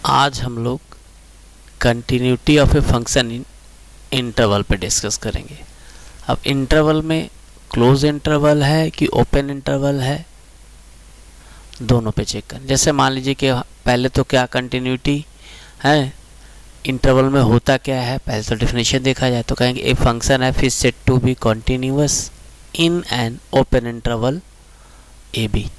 आज हम लोग continuity of a function in interval पे डिस्कस करेंगे। अब इंटरवल में क्लोज इंटरवल है कि ओपन इंटरवल है, दोनों पे चेक करें। जैसे मान लीजिए कि पहले तो क्या कंटिन्यूटी है, इंटरवल में होता क्या है, पहले तो डेफिनेशन देखा जाए तो कहेंगे a function F is said to be continuous in an open interval A B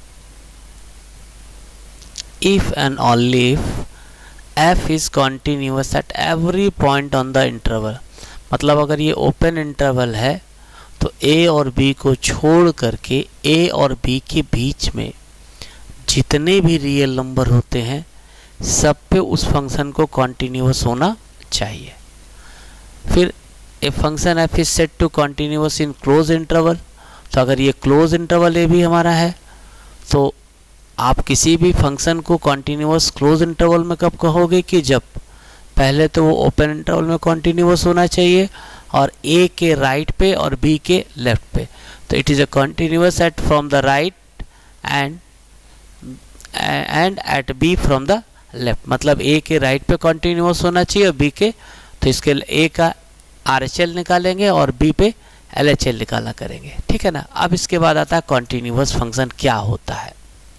if and only if f is continuous at every point on the interval। मतलब अगर ये ओपन इंटरवल है तो a और b को छोड़ करके a और b के बीच में जितने भी रियल नंबर होते हैं सब पे उस फंक्शन को कॉन्टिन्यूअस होना चाहिए। फिर a function f is said to continuous in close interval, तो अगर ये क्लोज इंटरवल ए भी हमारा है तो आप किसी भी फंक्शन को कॉन्टिन्यूअस क्लोज इंटरवल में कब कहोगे कि जब पहले तो वो ओपन इंटरवल में कॉन्टिन्यूअस होना चाहिए और ए के राइट पे और बी के लेफ्ट पे। तो it is a continuous at from the right and at B from the left. मतलब ए के राइट पे कॉन्टिन्यूअस होना चाहिए और बी के, तो इसके ए का RHL निकालेंगे और बी पे LHL निकालना करेंगे, ठीक है ना। अब इसके बाद आता है कॉन्टिन्यूअस फंक्शन क्या होता है।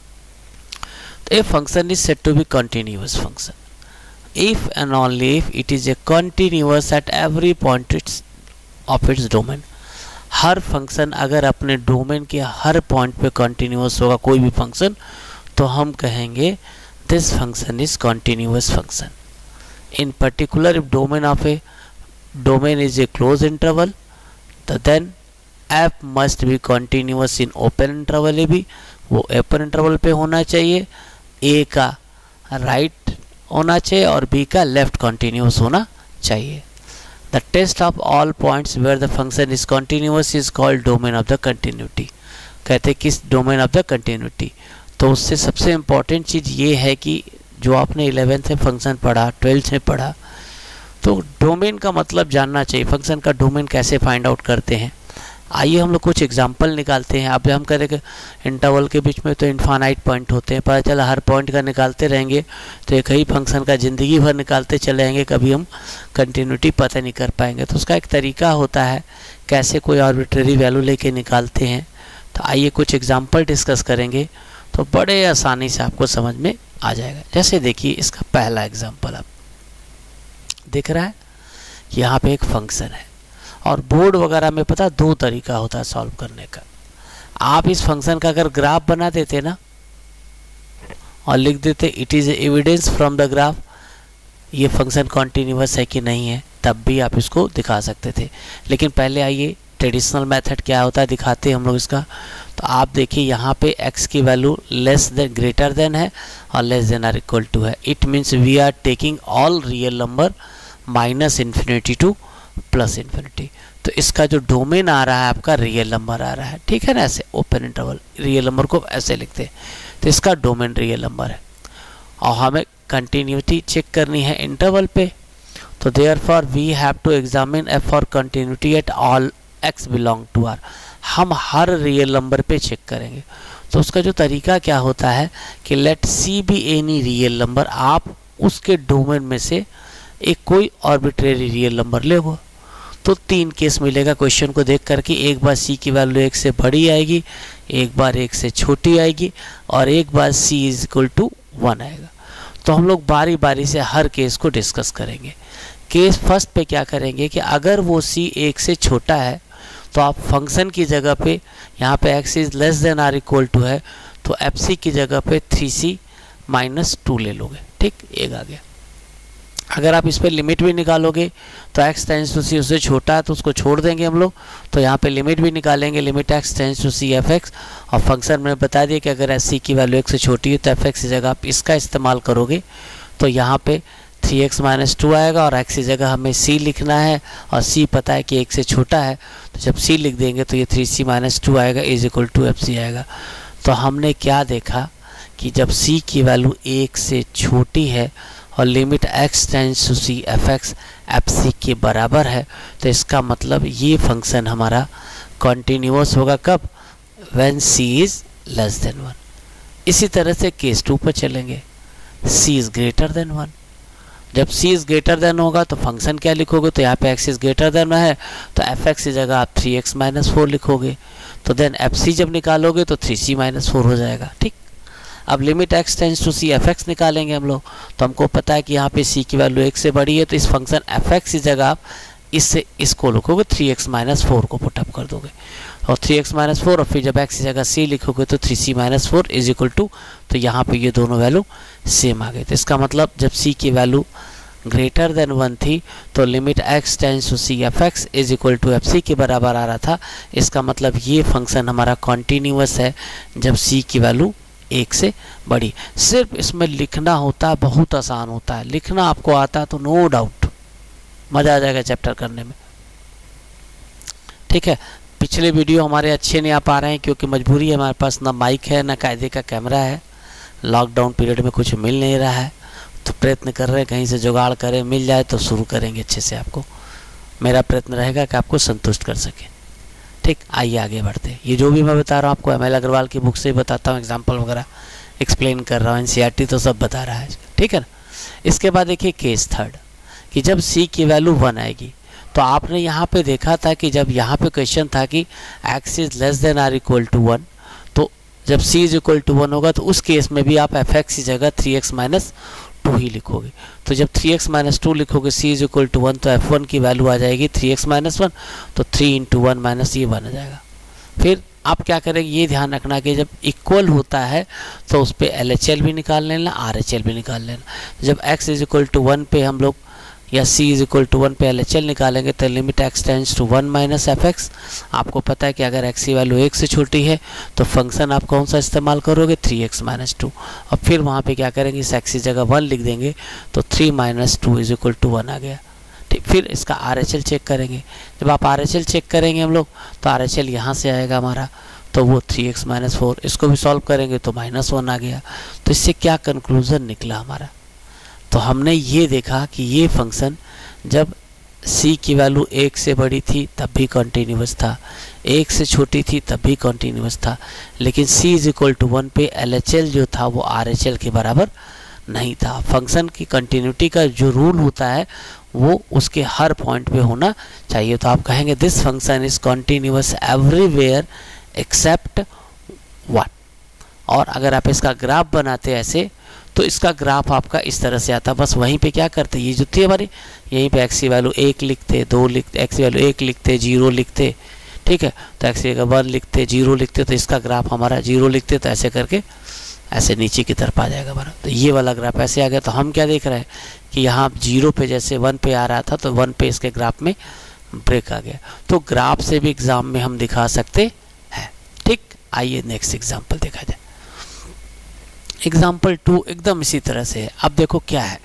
A function is said to be continuous function if and only if it is a continuous at every point of its domain। हर फंक्शन अगर अपने डोमेन के हर पॉइंट पे कंटिन्यूअस होगा कोई भी फंक्शन, तो हम कहेंगे this function is continuous function. In particular if domain of a domain is a close interval तो then F must be continuous in open interval A B, वो ओपन इंटरवल पे होना चाहिए, ए का राइट होना चाहिए और बी का लेफ्ट कंटिन्यूअस होना चाहिए। The set of all points where the function is continuous is called domain of the continuity. कहते हैं किस डोमेन ऑफ द कंटिन्यूटी। तो उससे सबसे इम्पॉर्टेंट चीज़ ये है कि जो आपने 11th में फंक्शन पढ़ा, 12th में पढ़ा, तो डोमेन का मतलब जानना चाहिए। फंक्शन का डोमेन कैसे फाइंड आउट करते हैं, आइए हम लोग कुछ एग्जांपल निकालते हैं। अब हम करेंगे इंटरवल के बीच में तो इन्फानाइट पॉइंट होते हैं, पता चला हर पॉइंट का निकालते रहेंगे तो एक ही फंक्शन का ज़िंदगी भर निकालते चले जाएंगे, कभी हम कंटिन्यूटी पता नहीं कर पाएंगे। तो उसका एक तरीका होता है कैसे कोई आर्बिट्रेरी वैल्यू लेके निकालते हैं। तो आइए कुछ एग्जाम्पल डिस्कस करेंगे तो बड़े आसानी से आपको समझ में आ जाएगा। जैसे देखिए इसका पहला एग्जाम्पल आप दिख रहा है, यहाँ पे एक फंक्शन है और बोर्ड वगैरह में पता दो तरीका होता है सॉल्व करने का। आप इस फंक्शन का अगर ग्राफ बना देते ना और लिख देते it is evidence from the graph, ये फंक्शन कॉन्टिन्यूअस है कि नहीं है, तब भी आप इसको दिखा सकते थे। लेकिन पहले आइए ट्रेडिशनल मेथड क्या होता है दिखाते हैं हम लोग इसका। तो आप देखिए यहाँ पे x की value less than greater than है और less than or equal to है। It means we are taking all real number minus infinity to plus infinity. तो इसका जो डोमेन आ रहा है आपका रियल नंबर आ रहा है, ठीक है ना। ऐसे ओपन इंटरवल रियल नंबर को ऐसे लिखते हैं, तो इसका डोमेन रियल नंबर है और हमें कंटिन्यूटी चेक करनी है इंटरवल पे। तो therefore we have to examine F for continuity at all x belong to r। हम हर रियल नंबर पे चेक करेंगे। तो उसका जो तरीका क्या होता है कि let C be any real number, आप उसके डोमेन में से एक कोई आर्बिट्रेरी रियल नंबर ले वो, तो तीन केस मिलेगा क्वेश्चन को देख करके। एक बार c की वैल्यू 1 से बड़ी आएगी, एक बार 1 से छोटी आएगी और एक बार c इज इक्वल टू 1 आएगा। तो हम लोग बारी बारी से हर केस को डिस्कस करेंगे। केस फर्स्ट पे क्या करेंगे कि अगर वो c 1 से छोटा है तो आप फंक्शन की जगह पे यहाँ पे x is less than or equal to है तो fc की जगह पे 3c माइनस 2 ले लोगे, ठीक, एक आ गया। अगर आप इस पर लिमिट भी निकालोगे तो x टेंस टू c उससे छोटा है तो उसको छोड़ देंगे हम लोग, तो यहाँ पे लिमिट भी निकालेंगे, limit x tends to c fx। और फंक्शन में बता दिया कि अगर c की वैल्यू 1 से छोटी है तो fx की जगह आप इसका इस्तेमाल करोगे, तो यहाँ पे 3x माइनस 2 आएगा और x की जगह हमें c लिखना है और c पता है कि 1 से छोटा है, तो जब c लिख देंगे तो ये 3c माइनस 2 आएगा इज इक्वल टू fc आएगा। तो हमने क्या देखा कि जब c की वैल्यू 1 से छोटी है और limit x tends to c fx fc के बराबर है, तो इसका मतलब ये फंक्शन हमारा कंटिन्यूअस होगा कब, when c is less than 1। इसी तरह से केस 2 पर चलेंगे। c is greater than 1। जब c इज ग्रेटर देन होगा तो फंक्शन क्या लिखोगे, तो यहाँ पे x इज ग्रेटर देन है तो fx की जगह आप 3x - 4 लिखोगे। तो देन fc जब निकालोगे तो 3c - 4 हो जाएगा। ठीक, अब limit x tends to c fx निकालेंगे हम लोग, तो हमको पता है कि यहाँ पे c की वैल्यू 1 से बड़ी है, तो इस फंक्शन fx की जगह आप इससे इसको लिखोगे 3x - 4 को पुटअप कर दोगे और 3x - 4 और फिर जब x की जगह c लिखोगे तो 3c - 4 इज इक्वल टू, तो यहाँ पे ये दोनों वैल्यू सेम आ गए। तो इसका मतलब जब c की वैल्यू ग्रेटर देन 1 थी तो limit x tends to c fx is equal to fc के बराबर आ रहा था। इसका मतलब ये फंक्शन हमारा कॉन्टीन्यूअस है जब c की वैल्यू 1 से बड़ी। सिर्फ इसमें लिखना होता है, बहुत आसान होता है, लिखना आपको आता है तो नो डाउट मज़ा आ जाएगा चैप्टर करने में। ठीक है, पिछले वीडियो हमारे अच्छे नहीं आ पा रहे हैं क्योंकि मजबूरी है, हमारे पास ना माइक है ना कायदे का कैमरा है, लॉकडाउन पीरियड में कुछ मिल नहीं रहा है, तो प्रयत्न कर रहे हैं कहीं से जुगाड़ करें, मिल जाए तो शुरू करेंगे अच्छे से। आपको मेरा प्रयत्न रहेगा कि आपको संतुष्ट कर सकें। ठीक, आइए आगे बढ़ते हैं। ये जो भी मैं बता रहा हूँ आपको ML अग्रवाल की बुक से ही बताता हूँ, एग्जाम्पल वगैरह एक्सप्लेन कर रहा हूँ, NCERT तो सब बता रहा है। ठीक है ना। इसके बाद देखिए केस थर्ड कि जब c की वैल्यू 1 आएगी, तो आपने यहाँ पे देखा था कि जब यहाँ पे क्वेश्चन था कि x is less than or equal to 1, तो जब c इज इक्वल टू 1 होगा तो उस केस में भी आप fx की जगह 3x - 2 ही लिखोगे। तो जब 3x - 2 लिखोगे c इज इक्वल टू 1 तो f1 की वैल्यू आ जाएगी 3x - 1, तो 3 × 1 माइनस ये 1 आ जाएगा। फिर आप क्या करेंगे, ये ध्यान रखना कि जब इक्वल होता है तो उस पर LHL भी निकाल लेना, RHL भी निकाल लेना। जब x इज इक्वल टू 1 पे हम लोग या c इज इक्वल टू 1 पे LHL निकालेंगे तो limit x tends to 1 - fx। आपको पता है कि अगर x की वैल्यू 1 से छोटी है तो फंक्शन आप कौन सा इस्तेमाल करोगे, 3x - 2, और फिर वहाँ पे क्या करेंगे, इस x की जगह 1 लिख देंगे तो 3 - 2 इज इक्वल टू 1 आ गया। ठीक, फिर इसका RHL चेक करेंगे। जब आप RHL चेक करेंगे हम लोग तो RHL यहाँ से आएगा हमारा, तो वो 3x - 4, इसको भी सॉल्व करेंगे तो -1 आ गया। तो इससे क्या कंक्लूजन निकला हमारा, तो हमने ये देखा कि ये फंक्शन जब c की वैल्यू 1 से बड़ी थी तब भी कॉन्टीन्यूअस था, 1 से छोटी थी तब भी कॉन्टीन्यूअस था, लेकिन c इज इक्वल टू 1 पे LHL जो था वो RHL के बराबर नहीं था। फंक्शन की कंटिन्यूटी का जो रूल होता है वो उसके हर पॉइंट पे होना चाहिए। तो आप कहेंगे this function is continuous everywhere except 1। और अगर आप इसका ग्राफ बनाते ऐसे तो इसका ग्राफ आपका इस तरह से आता। बस वहीं पे क्या करते, ये जो थी हमारी, यहीं पे x की वैल्यू 1 लिखते, 2 लिखते, x की वैल्यू 1 लिखते, 0 लिखते। ठीक है, तो x की जगह 1 लिखते, 0 लिखते, तो इसका ग्राफ हमारा 0 लिखते, तो ऐसे करके ऐसे नीचे की तरफ आ जाएगा हमारा। तो ये वाला ग्राफ ऐसे आ गया। तो हम क्या देख रहे हैं कि यहाँ 0 पे जैसे 1 पे आ रहा था तो 1 पे इसके ग्राफ में ब्रेक आ गया। तो ग्राफ से भी एग्जाम में हम दिखा सकते हैं। ठीक, आइए नेक्स्ट एग्जाम्पल देखा जाए। एग्जाम्पल 2 एकदम इसी तरह से है। अब देखो क्या है,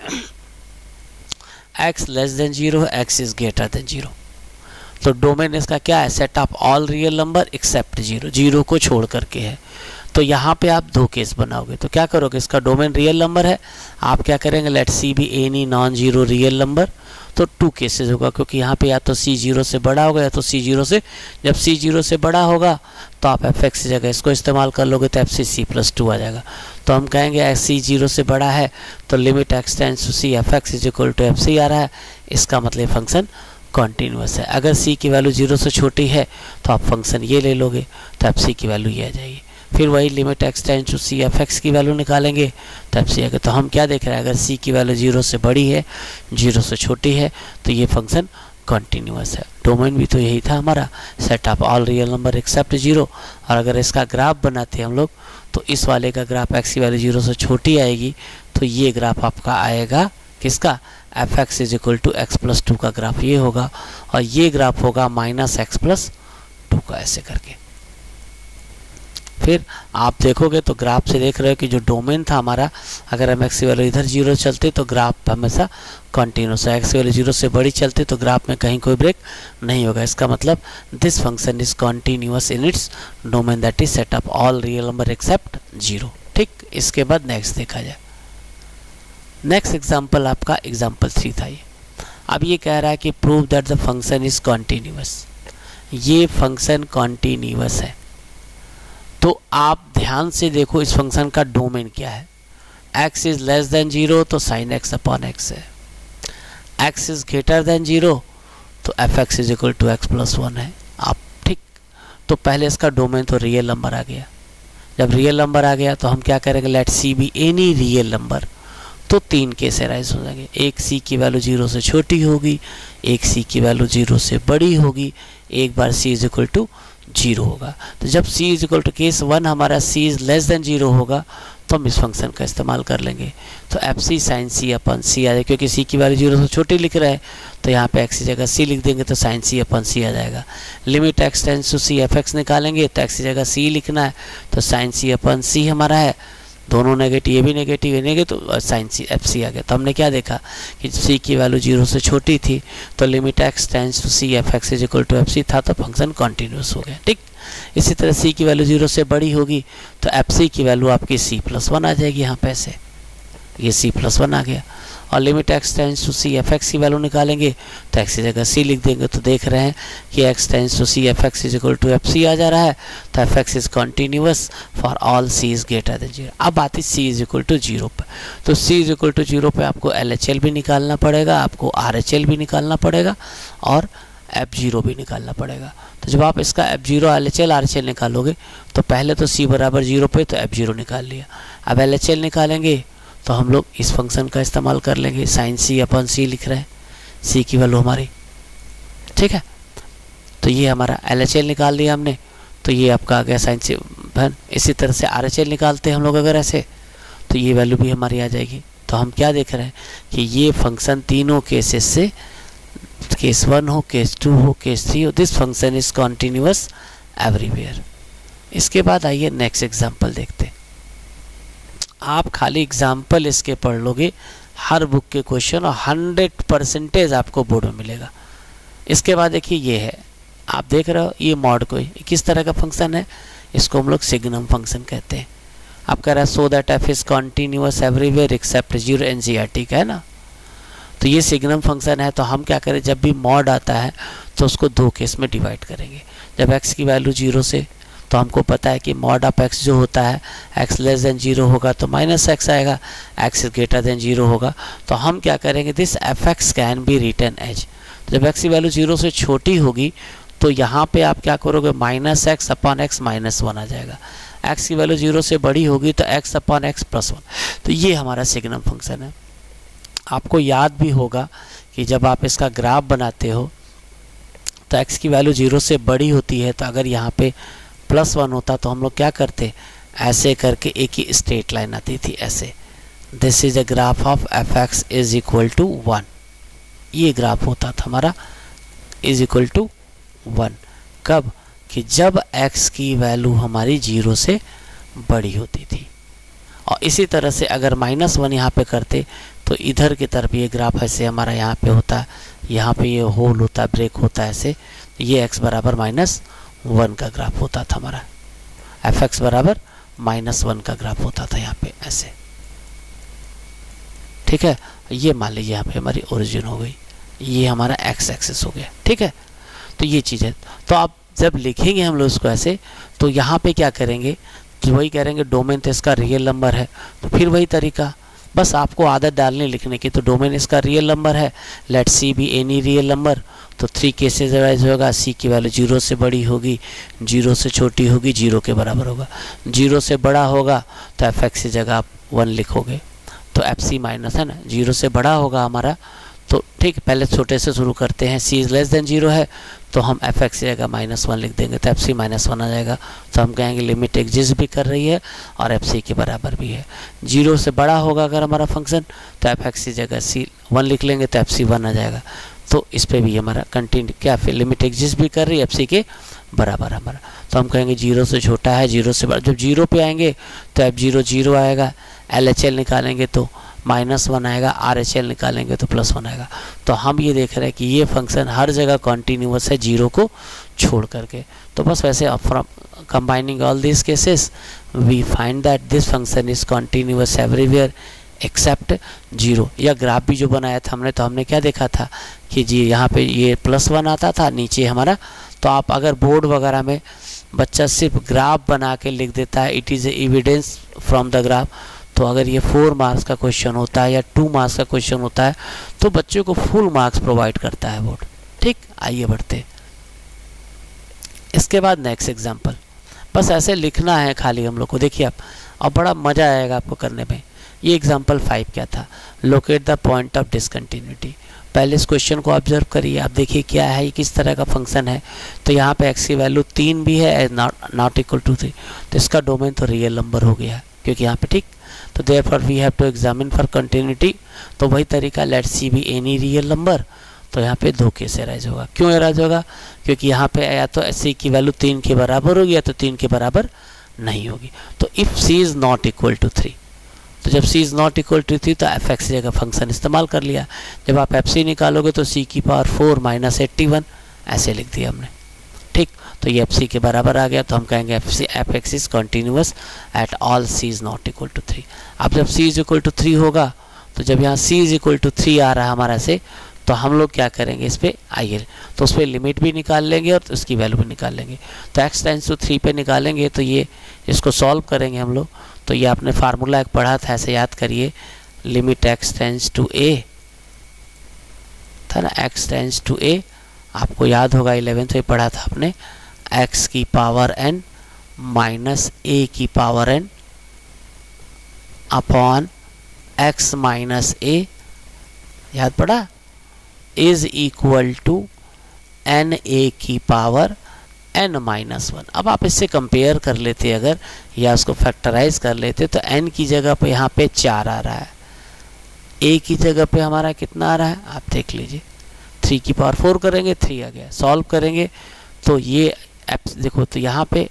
x less than 0, x is greater than 0। तो डोमेन इसका क्या है, set of all real number except 0, 0 को छोड़ करके है। तो यहाँ पे आप 2 केस बनाओगे। तो क्या करोगे, इसका डोमेन रियल नंबर है, आप क्या करेंगे, let C be any non zero real number. तो 2 केसेस होगा क्योंकि यहाँ पे या तो c 0 से बड़ा होगा या तो c 0 से, जब c 0 से बड़ा होगा तो आप fx की जगह इसको इस्तेमाल कर लोगे तो fc + 2 आ जाएगा। तो हम कहेंगे c 0 से बड़ा है तो limit x tends to c fx is equal to fc आ रहा है। इसका मतलब फंक्शन कॉन्टीन्यूअस है। अगर c की वैल्यू 0 से छोटी है तो आप फंक्शन ये ले लोगे तो fc की वैल्यू ये आ जाएगी। फिर वही limit x tends to c fx की वैल्यू निकालेंगे तो fc आएगा। तो हम क्या देख रहे हैं, अगर c की वैल्यू 0 से बड़ी है, 0 से छोटी है, तो ये फंक्शन कॉन्टीन्यूअस है। डोमेन भी तो यही था हमारा, set of all real number except 0। और अगर इसका ग्राफ बनाते हैं हम लोग तो इस वाले का ग्राफ x की वैल्यू 0 से छोटी आएगी तो ये ग्राफ आपका आएगा किसका, fx is equal to x + 2 का ग्राफ ये होगा, और ये ग्राफ होगा -x + 2 का, ऐसे करके। फिर आप देखोगे तो ग्राफ से देख रहे हो कि जो डोमेन था हमारा, अगर हम x की वैल्यू इधर 0 चलते तो ग्राफ हमेशा कंटिन्यूस है, x की वैल्यू 0 से बड़ी चलते तो ग्राफ में कहीं कोई ब्रेक नहीं होगा। इसका मतलब this function is continuous in its domain that is set of all real number except 0। ठीक, इसके बाद नेक्स्ट देखा जाए। नेक्स्ट एग्जाम्पल आपका एग्जाम्पल 3 था ये। अब ये कह रहा है कि prove that the function is continuous. ये फंक्शन कॉन्टीन्यूअस है। तो आप ध्यान से देखो इस फंक्शन का डोमेन क्या है। x इज लेस देन 0 तो साइन x अपॉन x है, x इज ग्रेटर देन 0 तो fx is equal to x plus 1 है। आप ठीक, तो पहले इसका डोमेन तो रियल नंबर आ गया। जब रियल नंबर आ गया तो हम क्या करेंगे, let C be any real number, तो 3 केस अराइज हो जाएंगे। एक सी की वैल्यू 0 से छोटी होगी, एक सी की वैल्यू 0 से बड़ी होगी, एक बार सी इज इक्वल टू 0 होगा। तो जब c is equal to case 1 हमारा सी इज लेस देन 0 होगा तो हम इस फंक्शन का इस्तेमाल कर लेंगे। तो एफ सी साइन सी अपन सी आ जाएगा, क्योंकि सी की वैल्यू 0 से छोटी लिख रहा है तो यहाँ पे एक्स की जगह सी लिख देंगे तो साइन सी अपन सी आ जाएगा। Limit x tends to c f x निकालेंगे तो एक्स की जगह सी लिखना है तो साइन सी अपन सी हमारा है, दोनों नेगेटिव, ये भी नेगेटिव, ये नेगेटिव, तो साइन सी एफ सी आ गया। तो हमने क्या देखा कि सी की वैल्यू 0 से छोटी थी तो limit x tends to c f x is equal to f c था, तो फंक्शन कॉन्टिन्यूस हो गया। ठीक, इसी तरह सी की वैल्यू 0 से बड़ी होगी तो एफ सी की वैल्यू आपकी सी प्लस 1 आ जाएगी, यहाँ पे से ये सी प्लस 1 आ गया। और limit x tends to c f x की वैल्यू निकालेंगे तो एक्स की जगह सी लिख देंगे तो देख रहे हैं कि x tends to c f x is equal to f c आ जा रहा है, तो f x is continuous for all c is greater than 0। अब आती सी इज इक्वल टू 0 पर, तो सी इज इक्वल टू 0 पर आपको एल एच एल भी निकालना पड़ेगा, आपको आर एच एल भी निकालना पड़ेगा और F0 भी निकालना पड़ेगा। तो जब आप इसका F0 LHL RHL निकालोगे तो पहले तो C बराबर 0 पे तो F0 निकाल लिया। अब LHL निकालेंगे तो हम लोग इस फंक्शन का इस्तेमाल कर लेंगे, साइन C अपन C लिख रहे हैं, C की वैल्यू हमारी, ठीक है। तो ये हमारा LHL निकाल दिया हमने, तो ये आपका आ गया साइन C। इसी तरह से RHL निकालते हैं हम लोग अगर ऐसे, तो ये वैल्यू भी हमारी आ जाएगी। तो हम क्या देख रहे हैं कि ये फंक्शन तीनों केसेस से, केस 1 हो, केस 2 हो, केस 3 हो, this function is continuous everywhere. इसके बाद आइए नेक्स्ट एग्जांपल देखते हैं। आप खाली एग्जांपल इसके पढ़ लोगे, हर बुक के क्वेश्चन और 100% आपको बोर्ड में मिलेगा। इसके बाद देखिए ये है, आप देख रहे हो ये मॉड कोई किस तरह का फंक्शन है, इसको हम लोग सिग्नम फंक्शन कहते हैं। आप कह रहे हैं so that f is continuous everywhere except 0 NCERT का है ना। तो ये सिग्नम फंक्शन है, तो हम क्या करें, जब भी मॉड आता है तो उसको दो केस में डिवाइड करेंगे। जब x की वैल्यू 0 से, तो हमको पता है कि मॉड ऑफ x जो होता है x लेस देन 0 होगा तो माइनस x आएगा, x ग्रेटर देन 0 होगा तो हम क्या करेंगे, this f x can be written as. जब x की वैल्यू 0 से छोटी होगी तो यहाँ पे आप क्या करोगे, minus x upon x minus 1 आ जाएगा। x की वैल्यू 0 से बड़ी होगी तो x अपॉन एक्स प्लस 1। तो ये हमारा सिग्नम फंक्शन है। आपको याद भी होगा कि जब आप इसका ग्राफ बनाते हो तो x की वैल्यू 0 से बड़ी होती है, तो अगर यहाँ पे प्लस 1 होता तो हम लोग क्या करते, ऐसे करके एक ही स्ट्रेट लाइन आती थी ऐसे, this is a graph of f x is equal to 1। ये ग्राफ होता था हमारा इज इक्वल टू 1। कब, कि जब x की वैल्यू हमारी 0 से बड़ी होती थी। और इसी तरह से अगर -1 यहाँ पे करते तो इधर की तरफ ये ग्राफ ऐसे हमारा यहाँ पे होता है, यहाँ पे ये होल होता है, ब्रेक होता है ऐसे, ये x बराबर -1 का ग्राफ होता था हमारा, एफ एक्स बराबर -1 का ग्राफ होता था यहाँ पे ऐसे, ठीक है। ये मान लीजिए यहाँ पे हमारी ओरिजिन हो गई, ये हमारा x एक्सिस हो गया, ठीक है। तो ये चीज़ है, तो आप जब लिखेंगे हम लोग इसको ऐसे, तो यहाँ पे क्या करेंगे, तो वही करेंगे, डोमेन तो इसका रियल नंबर है, तो फिर वही तरीका, बस आपको आदत डालने लिखने की। तो डोमेन इसका रियल नंबर है, let C be any real number, तो 3 केसेस अराइज होगा, सी की वैल्यू 0 से बड़ी होगी, 0 से छोटी होगी, 0 के बराबर होगा, 0 से बड़ा होगा तो एफ एक्स की जगह आप 1 लिखोगे, तो एफ सी माइनस है ना, 0 से बड़ा होगा हमारा, तो ठीक, पहले छोटे से शुरू करते हैं, सी इज लेस देन 0 है तो हम एफ एक्स की जगह -1 लिख देंगे तो एफ सी -1 आ जाएगा। तो हम कहेंगे लिमिट एग्जिस्ट भी कर रही है और एफ सी के बराबर भी है। 0 से बड़ा होगा अगर हमारा फंक्शन तो एफ एक्स की जगह सी 1 लिख लेंगे तो एफ सी 1 आ जाएगा। तो इस पे भी हमारा कंटिन्यू क्या, फिर लिमिट एग्जिस्ट भी कर रही है, एफ सी के बराबर हमारा। तो हम कहेंगे 0 से छोटा है, 0 से बड़ा, जब 0 पे आएंगे तो F0 0 आएगा, LHL निकालेंगे तो -1 आएगा, RHL निकालेंगे तो +1 आएगा। तो हम ये देख रहे हैं कि ये फंक्शन हर जगह कॉन्टिन्यूअस है 0 को छोड़ करके। तो बस वैसे from combining all this cases we find that this function is continuous everywhere except 0। या ग्राफ भी जो बनाया था हमने, तो हमने क्या देखा था कि जी यहाँ पे ये +1 आता था नीचे हमारा। तो आप अगर बोर्ड वगैरह में बच्चा सिर्फ ग्राफ बना के लिख देता है, it is evidence from the graph, तो अगर ये 4 मार्क्स का क्वेश्चन होता है या 2 मार्क्स का क्वेश्चन होता है तो बच्चों को फुल मार्क्स प्रोवाइड करता है बोर्ड। ठीक, आइए बढ़ते। इसके बाद नेक्स्ट एग्जाम्पल, बस ऐसे लिखना है खाली हम लोग को, देखिए आप, और बड़ा मज़ा आएगा आपको करने में। ये एग्जाम्पल 5 क्या था, locate the point of discontinuity. पहले इस क्वेश्चन को ऑब्जर्व करिए, आप देखिए क्या है, ये किस तरह का फंक्शन है। तो यहाँ पे x की वैल्यू 3 भी है, नॉट इक्वल टू 3, तो इसका डोमेन तो रियल नंबर हो गया क्योंकि यहाँ पे, ठीक। तो therefore we have to examine for continuity, तो वही तरीका, let C be any real number. तो यहाँ पे 2 केस एराइज होगा। क्यों एराइज होगा? क्योंकि यहाँ पे या तो सी की वैल्यू 3 के बराबर होगी या तो 3 के बराबर नहीं होगी। तो if c is not equal to 3, तो जब c is not equal to 3 तो एफ एक्स जगह फंक्शन इस्तेमाल कर लिया। जब आप एफ सी निकालोगे तो c की पावर 4 माइनस 81 ऐसे लिख दिया हमने, ठीक। तो ये एफ सी के बराबर आ गया, तो हम कहेंगे f x is continuous at all c is not equal to 3। अब जब c इज इक्वल टू 3 होगा, तो जब यहाँ c इज इक्वल टू 3 आ रहा है हमारा से, तो हम लोग क्या करेंगे, इस पर आइए, तो उस पर लिमिट भी निकाल लेंगे और उसकी वैल्यू भी निकाल लेंगे। तो x टेंड्स टू 3 पे निकालेंगे, तो ये इसको सॉल्व करेंगे हम लोग। तो ये आपने फार्मूला एक पढ़ा था, ऐसे याद करिए, limit x tends to a था ना, x टेंड्स टू a, आपको याद होगा 11th में पढ़ा था आपने, x की पावर n माइनस a की power n upon x minus a, याद पड़ा, is equal to n a की पावर n माइनस 1। अब आप इससे कंपेयर कर लेते अगर, या उसको फैक्टराइज कर लेते, तो n की जगह पे यहाँ पे 4 आ रहा है, a की जगह पे हमारा कितना आ रहा है, आप देख लीजिए, 3 की पावर 4 करेंगे, 3 आ गया। सॉल्व करेंगे तो ये देखो, तो यहाँ पे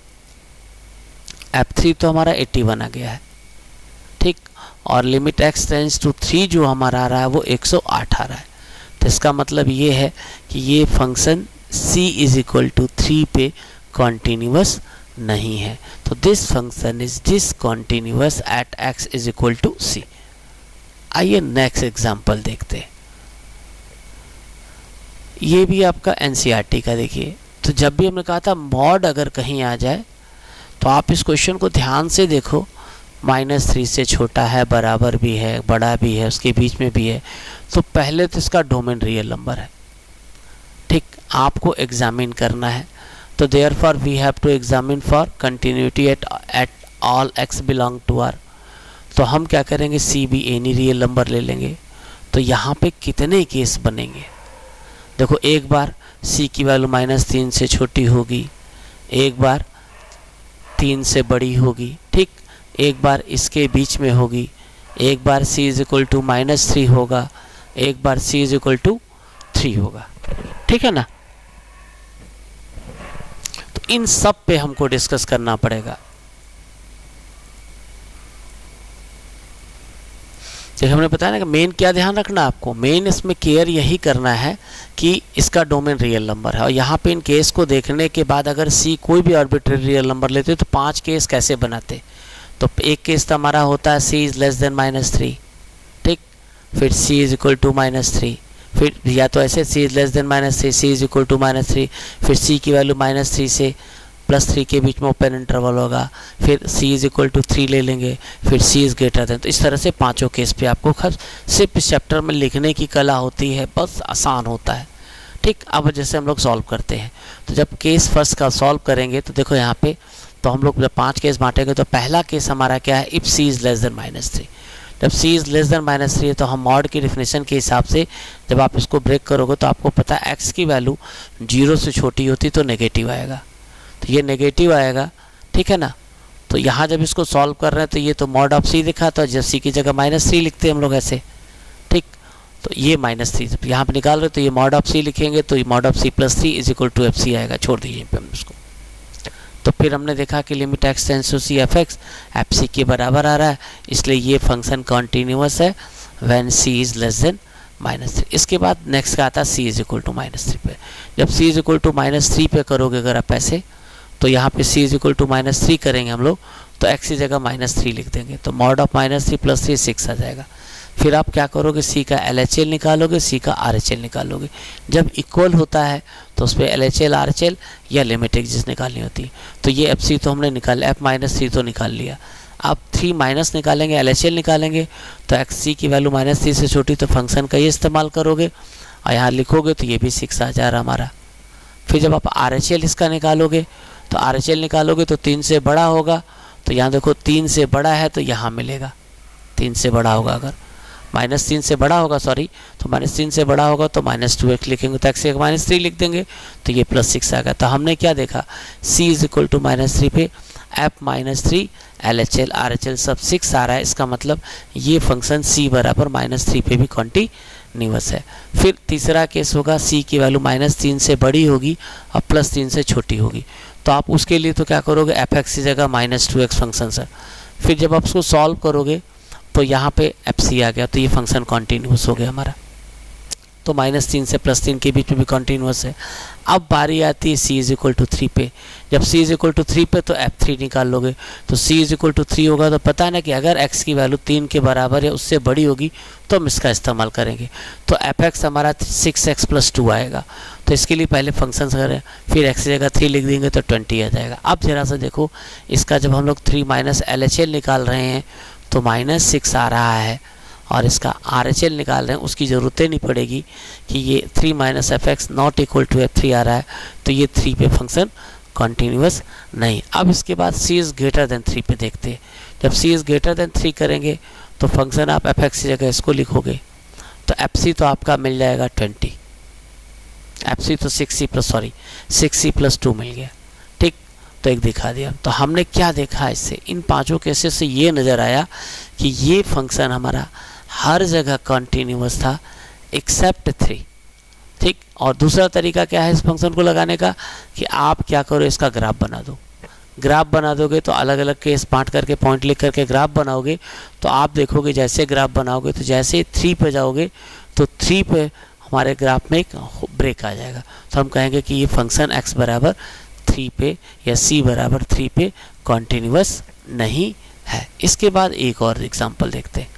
f3 तो हमारा 81 आ गया है, ठीक। और लिमिट x टेंड्स टू 3 जो हमारा आ रहा है वो 108 आ रहा है। तो इसका मतलब ये है कि ये function c is equal to 3 पे कॉन्टीन्यूअस नहीं है। तो this function is discontinuous at x is equal to c। आइए नेक्स्ट एग्जांपल देखते हैं। ये भी आपका एनसीईआरटी का, देखिए, तो जब भी हमने कहा था मॉड अगर कहीं आ जाए तो आप इस क्वेश्चन को ध्यान से देखो, -3 से छोटा है, बराबर भी है, बड़ा भी है, उसके बीच में भी है, तो पहले तो इसका डोमेन रियल नंबर है, ठीक, आपको एग्जामिन करना है। तो therefore we have to examine for continuity at all x belong to r। तो हम क्या करेंगे, c be any real number ले लेंगे। तो यहाँ पे कितने केस बनेंगे, देखो, एक बार c की वैल्यू -3 से छोटी होगी, एक बार 3 से बड़ी होगी, ठीक, एक बार इसके बीच में होगी, एक बार c इज इक्वल टू -3 होगा, एक बार c इज इक्वल टू 3 होगा, ठीक है ना। तो इन सब पे हमको डिस्कस करना पड़ेगा। जैसे हमने बताया ना कि मेन क्या ध्यान रखना आपको, मेन इसमें केयर यही करना है कि इसका डोमेन रियल नंबर है। और यहाँ पे इन केस को देखने के बाद अगर c कोई भी आर्बिट्रेरी रियल नंबर लेते तो 5 केस कैसे बनाते। तो एक केस तो हमारा होता है c इज लेस देन -3, ठीक, फिर c इज इक्वल टू -3, फिर या तो ऐसे c is less than -3, c is equal to -3, फिर c की वैल्यू -3 से +3 के बीच में ओपन इंटरवल होगा, फिर c इज इक्वल टू 3 ले लेंगे, फिर c इज ग्रेटर देन। तो इस तरह से 5 केस पे आपको सिर्फ इस चैप्टर में लिखने की कला होती है, बस आसान होता है, ठीक। अब जैसे हम लोग सॉल्व करते हैं, तो जब केस फर्स्ट का सॉल्व करेंगे तो देखो यहाँ पे, तो हम लोग जब 5 केस बांटेंगे तो पहला केस हमारा क्या है, if c is less than -3। जब c इज़ लेस देन -3 है तो हम मॉड की डेफिनेशन के हिसाब से जब आप इसको ब्रेक करोगे तो आपको पता है x की वैल्यू 0 से छोटी होती तो नेगेटिव आएगा, तो ये नेगेटिव आएगा, ठीक है ना। तो यहाँ जब इसको सॉल्व कर रहे हैं तो ये तो मॉड ऑफ c दिखा, तो जब c की जगह -3 लिखते हैं हम लोग ऐसे, ठीक। तो ये -3 जब यहाँ पे निकाल रहे तो ये मॉड ऑफ c लिखेंगे, तो ये mod of c + 3 is equal to fc आएगा, छोड़ दीजिए पे हम इसको। तो फिर हमने देखा कि limit x tends to c f x fc के बराबर आ रहा है, इसलिए ये फंक्शन कॉन्टीन्यूअस है when c is less than -3। इसके बाद नेक्स्ट का आता है c इज इक्वल टू -3 पे। जब c इज इक्वल टू -3 पे करोगे अगर आप ऐसे, तो यहाँ पे c इज इक्वल टू -3 करेंगे हम लोग, तो x की जगह -3 लिख देंगे, तो मॉड ऑफ -3 + 3 6 आ जाएगा। फिर आप क्या करोगे, c का LHL निकालोगे, c का RHL निकालोगे। जब इक्वल होता है तो उस पर LHL RHL या लिमिट एग्जिस्ट निकालनी होती है। तो ये fc तो हमने निकाल, f -3 तो निकाल लिया। आप 3 माइनस निकालेंगे, LHL निकालेंगे, तो XC की वैल्यू -3 से छोटी, तो फंक्शन का ये इस्तेमाल करोगे और यहाँ लिखोगे तो ये भी 6 आ जा रहा हमारा। फिर जब आप RHL इसका निकालोगे तो RHL निकालोगे तो 3 से बड़ा होगा, तो यहाँ देखो 3 से बड़ा है तो यहाँ मिलेगा 3 से बड़ा होगा, अगर -3 से बड़ा होगा सॉरी, तो -3 से बड़ा होगा तो -2x लिखेंगे, तो x -3 लिख देंगे तो ये +6 आ गया। तो हमने क्या देखा, c = -3 पे f -3 LHL RHL सब 6 आ रहा है, इसका मतलब ये फंक्शन c बराबर -3 पे भी कॉन्टिन्यूअस है। फिर तीसरा केस होगा c की वैल्यू -3 से बड़ी होगी और +3 से छोटी होगी, तो आप उसके लिए तो क्या करोगे, fx की जगह -2x फंक्शन सर। फिर जब आप उसको सॉल्व करोगे तो यहाँ पे fc आ गया, तो ये फंक्शन कॉन्टिन्यूअस हो गया हमारा, तो -3 से +3 के बीच में भी कॉन्टिन्यूअस है। अब बारी आती है c = 3 पे। जब c = 3 पे तो f3 निकाल लोगे, तो c = 3 होगा, तो पता है ना कि अगर x की वैल्यू 3 के बराबर या उससे बड़ी होगी तो हम इसका इस्तेमाल करेंगे, तो fx हमारा 6x + 2 आएगा। तो इसके लिए पहले फंक्शन करें, फिर x की जगह 3 लिख देंगे तो 20 आ जाएगा। अब जरा सा देखो, इसका जब हम लोग 3 माइनस LHL निकाल रहे हैं तो -6 आ रहा है, और इसका RHL निकाल रहे हैं, उसकी ज़रूरत नहीं पड़ेगी कि ये 3 - fx ≠ f3 आ रहा है, तो ये 3 पे फंक्शन कॉन्टिन्यूअस नहीं। अब इसके बाद c > 3 पे देखते हैं। जब c > 3 करेंगे तो फंक्शन आप fx की जगह इसको लिखोगे, तो fc तो आपका मिल जाएगा 20, fc तो 6c + 2 मिल गया, ठीक। तो एक दिखा दिया। तो हमने क्या देखा इससे, इन पांचों केसेस से ये नज़र आया कि ये फंक्शन हमारा हर जगह कॉन्टिन्यूअस था एक्सेप्ट 3, ठीक। और दूसरा तरीका क्या है इस फंक्शन को लगाने का, कि आप क्या करो, इसका ग्राफ बना दो। ग्राफ बना दोगे तो अलग अलग केस बांट करके पॉइंट लिख करके ग्राफ बनाओगे, तो आप देखोगे जैसे ग्राफ बनाओगे तो जैसे 3 पे जाओगे तो 3 पे हमारे ग्राफ में एक ब्रेक आ जाएगा, तो हम कहेंगे कि ये फंक्शन x = 3 पे या c = 3 पे कॉन्टिन्यूअस नहीं है। इसके बाद एक और एग्जांपल देखते हैं।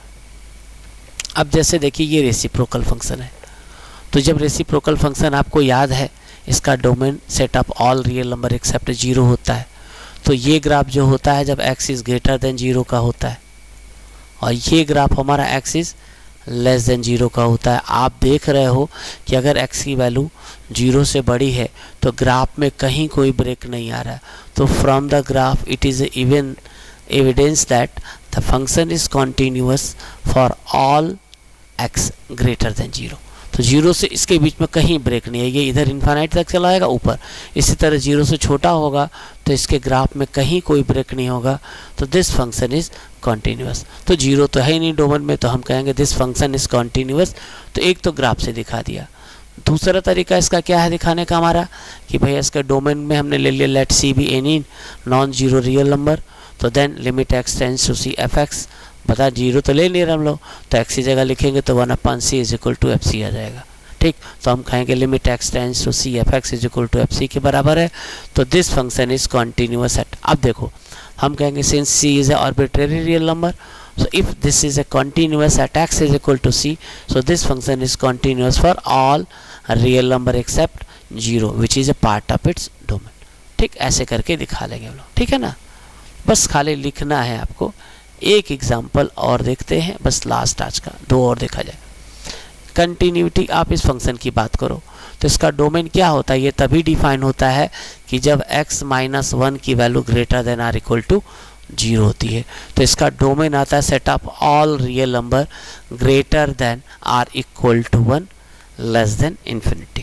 अब जैसे देखिए ये रेसिप्रोकल फंक्शन है, तो जब रेसिप्रोकल फंक्शन आपको याद है इसका domain set of all real number except 0 होता है, तो ये ग्राफ जो होता है जब x > 0 का होता है, और ये ग्राफ हमारा x < 0 का होता है। आप देख रहे हो कि अगर x की वैल्यू 0 से बड़ी है तो ग्राफ में कहीं कोई ब्रेक नहीं आ रहा है, तो from the graph it is even evidence that the function is continuous for all x > 0। तो 0 से इसके बीच में कहीं ब्रेक नहीं है, ये इधर इन्फाइनाइट तक चला जाएगा ऊपर, इसी तरह 0 से छोटा होगा तो इसके ग्राफ में कहीं कोई ब्रेक नहीं होगा, तो दिस फंक्शन इज कॉन्टिन्यूअस। तो 0 तो है ही नहीं डोमेन में, तो हम कहेंगे दिस फंक्शन इज कॉन्टिन्यूअस। तो एक तो ग्राफ से दिखा दिया। दूसरा तरीका इसका क्या है दिखाने का हमारा, कि भाई इसका डोमेन में हमने ले लिया let C be any non zero real number, तो then limit x tends to c fx, बता 0 तो ले नहीं रहे हम लोग, तो x की जगह लिखेंगे तो 1/c = fc आ जाएगा, ठीक। तो हम कहेंगे limit x tends to c fx = fc के बराबर है, तो this function is continuous at. अब देखो हम कहेंगे since c is a arbitrary real number, so if this is a continuous at x = c, so this function is continuous for all real number except 0 which is a part of its domain, ठीक। ऐसे करके दिखा लेंगे हम लोग, ठीक है ना। बस खाली लिखना है आपको। एक एग्जांपल और देखते हैं, बस लास्ट आज का, 2 और देखा जाए। कंटिन्यूटी, आप इस फंक्शन की बात करो तो इसका डोमेन क्या होता है, ये तभी डिफाइन होता है कि जब x - 1 की वैल्यू > or 0 होती है, तो इसका डोमेन आता है set of all real number greater than or equal to 1 less than infinity,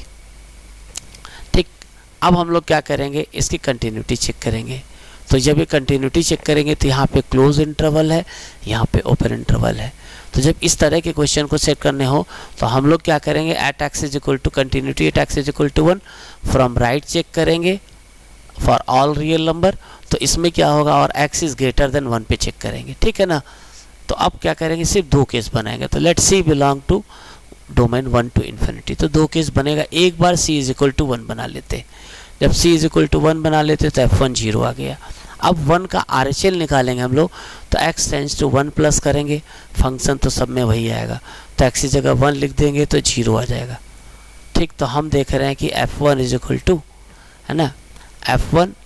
ठीक। अब हम लोग क्या करेंगे, इसकी कंटिन्यूटी चेक करेंगे। तो जब ये कंटिन्यूटी चेक करेंगे तो यहाँ पे क्लोज इंटरवल है, यहाँ पे ओपन इंटरवल है। तो जब इस तरह के क्वेश्चन को चेक करने हो तो हम लोग क्या करेंगे, at x = continuity at x = 1 from right check करेंगे फॉर ऑल रियल नंबर, तो इसमें क्या होगा, और x इज ग्रेटर देन 1 पे चेक करेंगे, ठीक है ना। तो अब क्या करेंगे, सिर्फ 2 केस बनाएंगे। तो let c belong to domain 1 to infinity, तो 2 केस बनेगा। एक बार c = 1 बना लेते हैं। जब c = 1 बना लेते तो f1 0 आ गया। अब 1 का RHL निकालेंगे हम लोग, तो x टेंड्स टू 1 प्लस करेंगे, फंक्शन तो सब में वही आएगा, तो x की जगह 1 लिख देंगे तो 0 आ जाएगा, ठीक। तो हम देख रहे हैं कि f1 = है ना, f1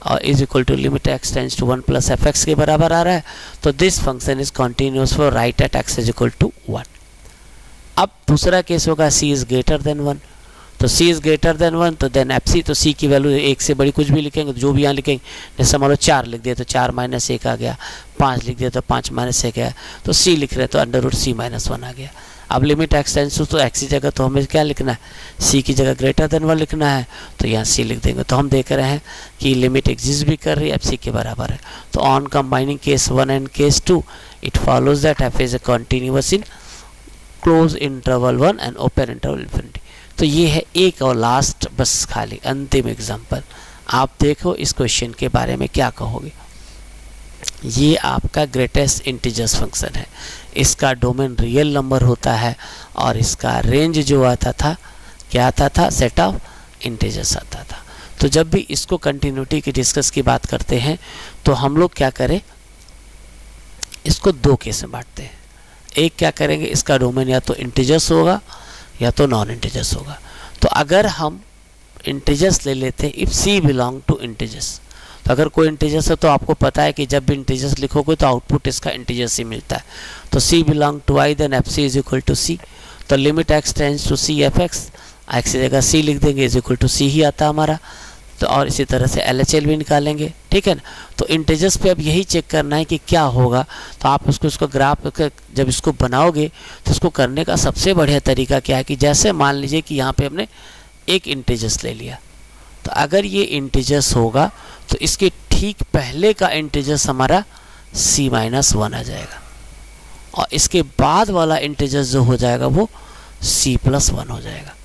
और is equal to limit x tends to 1 plus f x के बराबर आ रहा है, तो this function is continuous for right at x is equal to 1। अब दूसरा केस होगा c इज ग्रेटर देन 1, तो c इज ग्रेटर देन 1, तो देन एफ सी, तो c की वैल्यू 1 से बड़ी कुछ भी लिखेंगे तो जो भी यहाँ लिखेंगे, जैसे मान लो 4 लिख दिया तो 4 माइनस 1 आ गया, 5 लिख दिया तो 5 माइनस 1 गया, तो c लिख रहे हैं तो अंडर रूट c माइनस 1 आ गया। अब लिमिट एक्स टेंड्स टू, तो x की जगह तो हमें क्या लिखना है, c की जगह ग्रेटर देन 1 लिखना है, तो यहाँ c लिख देंगे। तो हम देख रहे हैं कि लिमिट एग्जिस्ट भी कर रही है, f c के बराबर है। तो on combining case 1 and case 2 it follows that f is a continuous in close interval 1 and open interval infinity. तो ये है एक और लास्ट बस खाली अंतिम एग्जाम्पल। आप देखो इस क्वेश्चन के बारे में क्या कहोगे। ये आपका ग्रेटेस्ट इंटीजर्स फंक्शन है, इसका डोमेन रियल नंबर होता है और इसका रेंज जो आता था क्या आता था, सेट ऑफ इंटीजर्स आता था। तो जब भी इसको कंटिन्यूटी की डिस्कस की बात करते हैं तो हम लोग क्या करें, इसको दो केस में बांटते हैं। एक क्या करेंगे, इसका डोमेन या तो इंटीजर्स होगा या तो नॉन इंटीजर्स होगा। तो अगर हम इंटीजर्स ले लेते हैं, if c belong to integers, तो अगर कोई इंटीजर्स है तो आपको पता है कि जब भी इंटीजर्स लिखोगे तो आउटपुट इसका इंटीजर्स ही मिलता है। तो c belong to i then f c is equal to c। तो limit x tends to c f x, x की जगह c लिख देंगे, इज इक्वल टू c ही आता हमारा। तो और इसी तरह से LHL भी निकालेंगे, ठीक है ना। तो इंटीजर्स पे अब यही चेक करना है कि क्या होगा। तो आप उसको ग्राफ जब इसको बनाओगे तो इसको करने का सबसे बढ़िया तरीका क्या है कि जैसे मान लीजिए कि यहाँ पे हमने एक इंटीजर्स ले लिया, तो अगर ये इंटीजर्स होगा तो इसके ठीक पहले का इंटीजर्स हमारा c माइनस 1 आ जाएगा और इसके बाद वाला इंटीजर्स जो हो जाएगा वो c प्लस 1 हो जाएगा,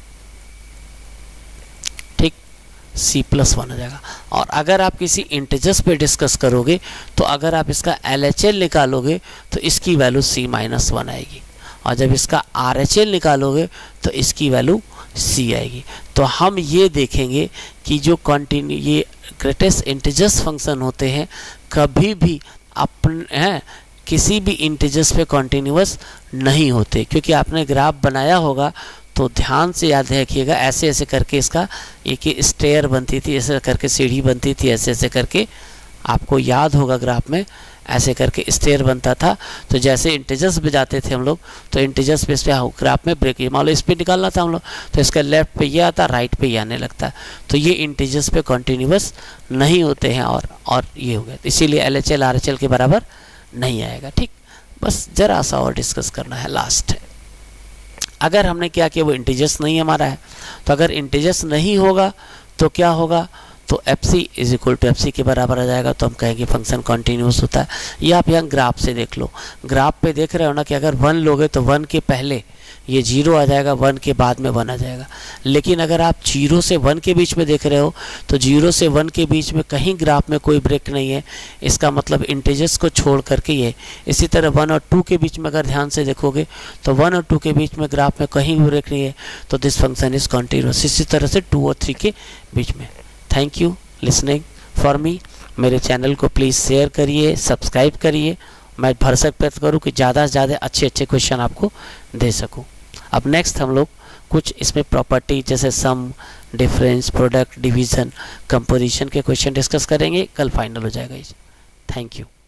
ठीक, c प्लस 1 हो जाएगा। और अगर आप किसी इंटीजर्स पे डिस्कस करोगे तो अगर आप इसका LHL निकालोगे तो इसकी वैल्यू c माइनस 1 आएगी और जब इसका RHL निकालोगे तो इसकी वैल्यू c आएगी। तो हम ये देखेंगे कि जो कंटिन्यू ये ग्रेटेस्ट इंटीजर्स फंक्शन होते हैं कभी भी अपने किसी भी इंटीजर्स पे कंटिन्यूअस नहीं होते, क्योंकि आपने ग्राफ बनाया होगा तो ध्यान से याद रखिएगा, ऐसे ऐसे करके इसका एक स्टेयर बनती थी, ऐसे करके सीढ़ी बनती थी, ऐसे ऐसे करके आपको याद होगा ग्राफ में ऐसे करके स्टेयर बनता था। तो जैसे इंटीजर्स पे जाते थे हम लोग तो इंटीजर्स पे इस पे ग्राफ में ब्रेक, मान लो इस पे निकालना था हम लोग तो इसका लेफ्ट पे ये आता, राइट पे ये आने लगता। तो ये इंटीजर्स पे कंटिन्यूअस नहीं होते हैं और ये हो गया, इसीलिए LHL RHL के बराबर नहीं आएगा, ठीक। बस जरा सा और डिस्कस करना है, लास्ट है। अगर हमने क्या किया वो इंटीजर्स नहीं हमारा है, तो अगर इंटीजर्स नहीं होगा तो क्या होगा, तो f c is equal to f c के बराबर आ जाएगा। तो हम कहेंगे फंक्शन कॉन्टिन्यूस होता है। ये आप यहाँ ग्राफ से देख लो, ग्राफ पे देख रहे हो ना कि अगर 1 लोगे तो 1 के पहले ये 0 आ जाएगा, 1 के बाद में 1 आ जाएगा। लेकिन अगर आप 0 से 1 के बीच में देख रहे हो तो 0 से 1 के बीच में कहीं ग्राफ में कोई ब्रेक नहीं है, इसका मतलब इंटीजर्स को छोड़ करके ये। इसी तरह 1 और 2 के बीच में अगर ध्यान से देखोगे तो 1 और 2 के बीच में ग्राफ में कहीं ब्रेक नहीं है, तो दिस फंक्शन इज कॉन्टिन्यूस। इसी तरह से 2 और 3 के बीच में। Thank you listening for me. मेरे चैनल को प्लीज़ शेयर करिए, सब्सक्राइब करिए। मैं भरसक प्रयत्न करूँ कि ज़्यादा से ज़्यादा अच्छे क्वेश्चन आपको दे सकूँ। अब नेक्स्ट हम लोग कुछ इसमें प्रॉपर्टी जैसे sum, difference, product, division, composition के क्वेश्चन डिस्कस करेंगे। कल फाइनल हो जाएगा। Thank you.